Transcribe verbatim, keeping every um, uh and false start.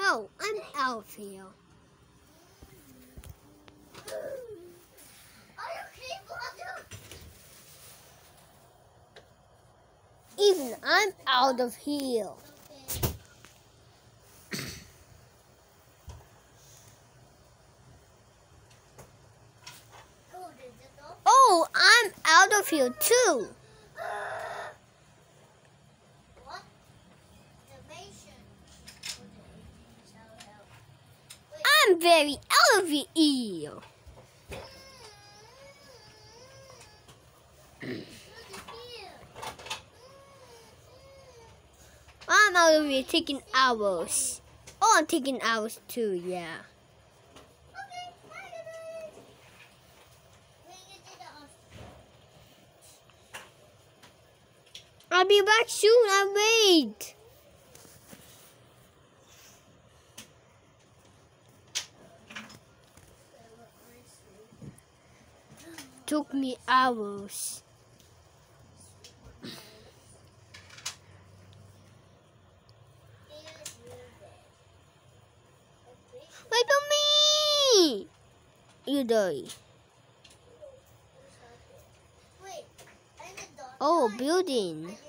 Oh, I'm Alfie. Even I'm out of here. Oh, I'm out of here too. I'm very out of here. I'm out of here taking hours. Oh, I'm taking hours too, yeah. I'll be back soon, I wait. Took me hours. Wait for me! You die. Oh, building.